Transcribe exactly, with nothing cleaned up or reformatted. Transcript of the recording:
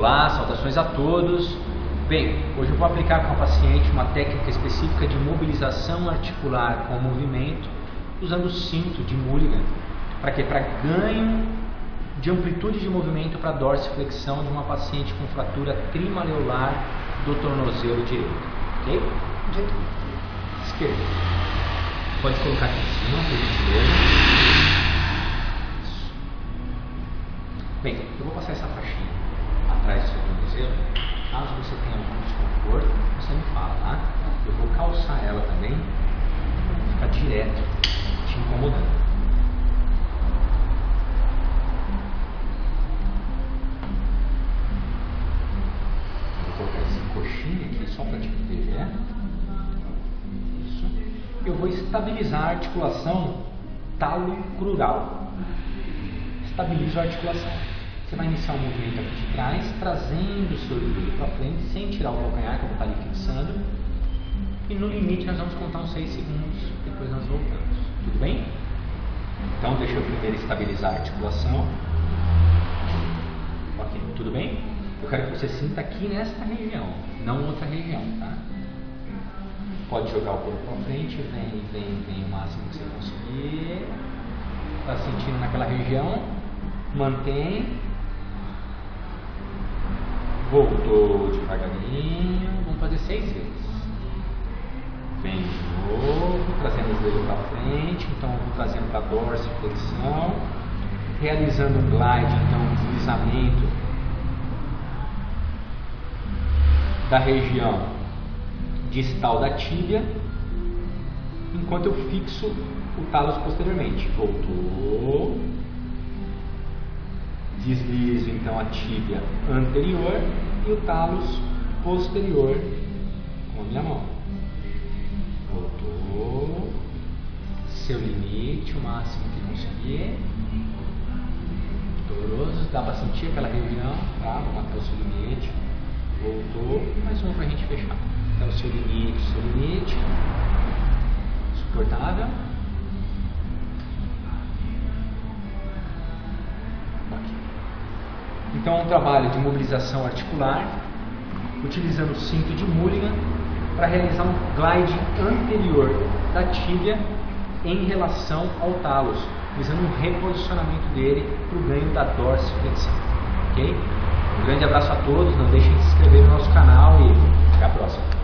Olá, saudações a todos. Bem, hoje eu vou aplicar com a paciente uma técnica específica de mobilização articular com movimento, usando o cinto de Mulligan. Para quê? Para ganho de amplitude de movimento para dorsiflexão de uma paciente com fratura trimaleolar do tornozelo direito. Ok? Direito. Esquerdo. Pode colocar aqui em cima, por gentileza. Bem, eu vou passar essa faixinha atrás do seu tornozelo. Caso você tenha algum desconforto, você me fala, tá? Eu vou calçar ela também, para não ficar direto te incomodando. Eu vou colocar esse coxinho aqui só para te proteger. Isso. Eu vou estabilizar a articulação talo-crural. Estabilizo a articulação. Você vai iniciar um movimento aqui de trás, trazendo o seu joelho para frente, sem tirar o calcanhar, que eu vou estar ali fixando. E no limite nós vamos contar uns seis segundos, depois nós voltamos. Tudo bem? Então deixa eu primeiro estabilizar a articulação. Ok, tudo bem? Eu quero que você sinta aqui nesta região, não outra região, tá? Pode jogar o corpo para frente, vem, vem, vem o máximo que você conseguir. Está sentindo naquela região, mantém. Voltou devagarinho, vamos fazer seis vezes. Vem de novo, trazendo o joelho para frente, então eu vou trazendo para a dorsiflexão, realizando um glide, então um deslizamento da região distal da tíbia, enquanto eu fixo o talos posteriormente. Voltou. Deslizo então a tíbia anterior e o talos posterior com a minha mão. Voltou. Seu limite, o máximo que conseguir. Doloroso, dá para sentir aquela região, tá? Vamos até o seu limite. Voltou. Mais uma para a gente fechar. Até o seu limite, o seu limite. Suportável. Então é um trabalho de mobilização articular, utilizando o cinto de Mulligan para realizar um glide anterior da tíbia em relação ao talos, visando um reposicionamento dele para o ganho da dorsiflexão. Ok? Um grande abraço a todos, não deixem de se inscrever no nosso canal e até a próxima.